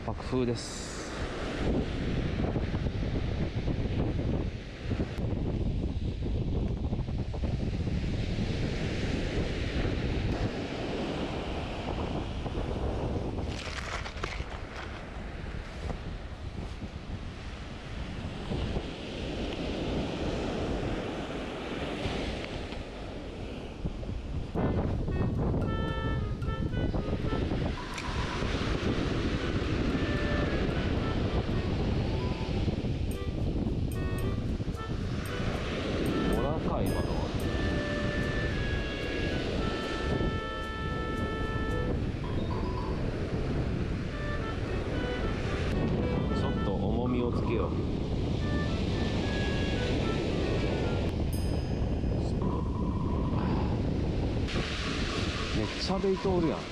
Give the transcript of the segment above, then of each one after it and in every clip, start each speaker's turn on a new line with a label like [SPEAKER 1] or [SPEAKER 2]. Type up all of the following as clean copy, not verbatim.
[SPEAKER 1] 爆風です。つけよう。めっちゃベイトおるやん。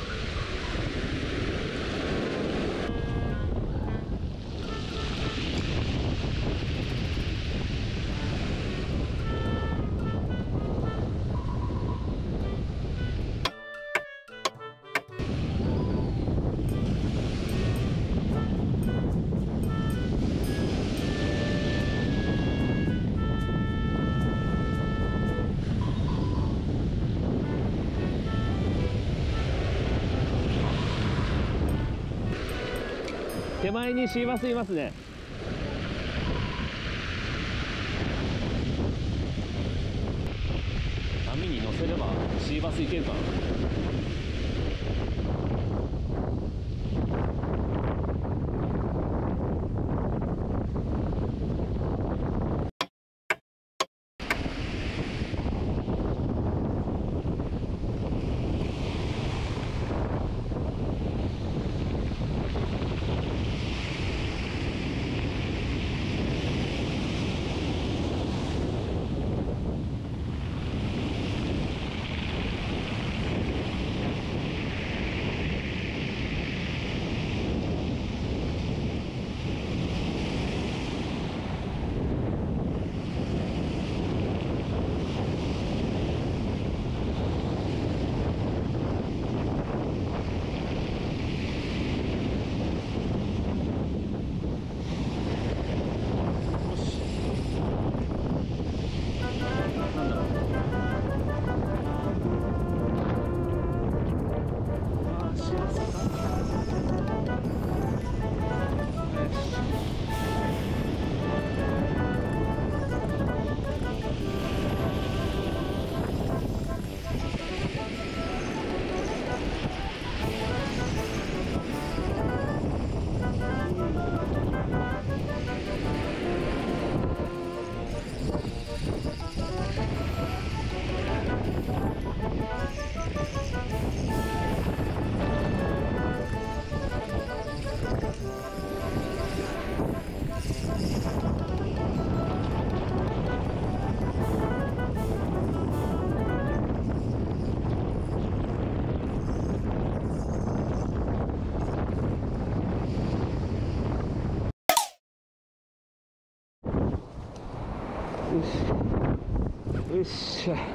[SPEAKER 1] 手前にシーバスいますね。波に乗せればシーバスいけるかな。よっしゃ。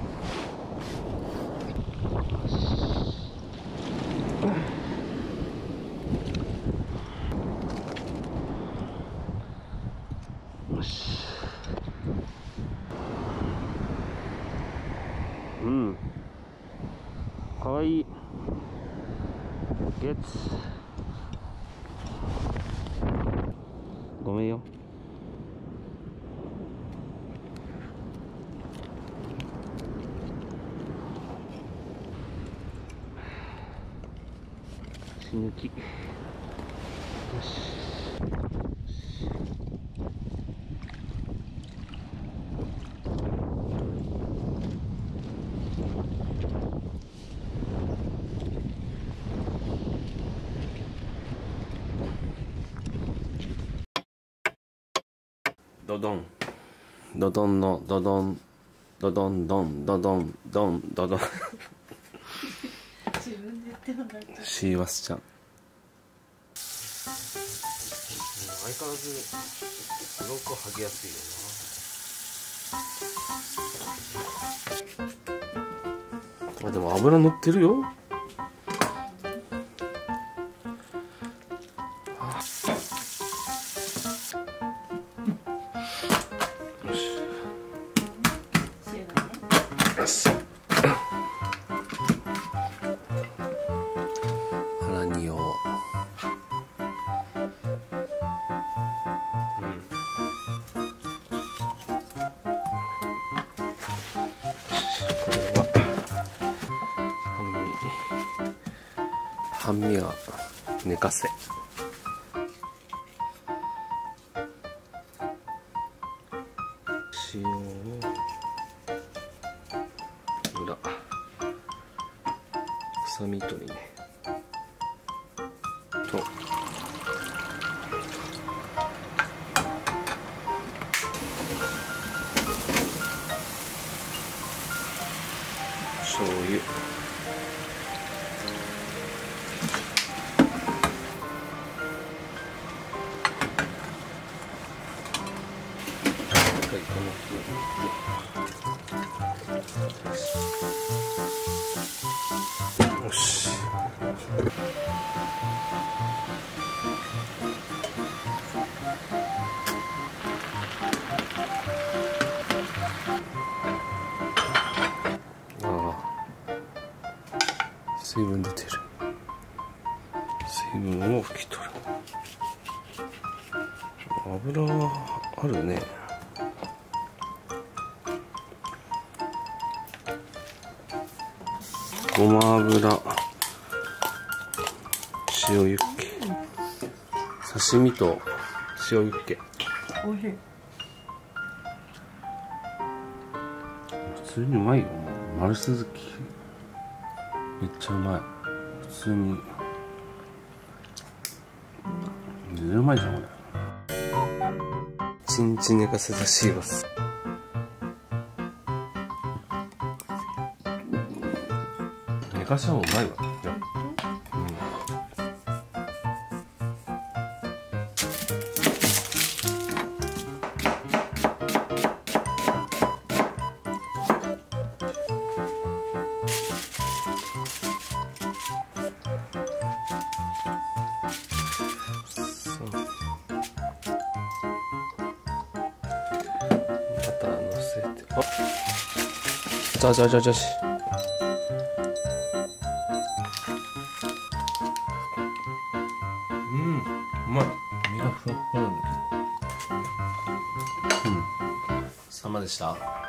[SPEAKER 1] よし。うん。かわいい。ゲッツ。ごめんよ。抜き。よし。ドドンドドンのドドンドドンドンドドンドンドドン
[SPEAKER 2] 自分で言ってもらった
[SPEAKER 1] シーワスちゃん相変わらずすごく剥げやすいよな。あ、でも油乗ってるよ。 半身は寝かせ。塩を裏、臭み取りねと醤油、よし。ああ、水分出てる。水分を拭き取る。油はあるね。ごま油、塩ユッケ、刺身と塩ユッケ。
[SPEAKER 2] おいしい。
[SPEAKER 1] 普通にうまいよ。丸鈴木めっちゃうまい。普通に全然うまいじゃんこれ。一日寝かせたシーバス。寝かした方がうまいわ。いや、バターのせて、あ、じゃし。うん、うまい。身がふわふわなんだけど。うん。様でした。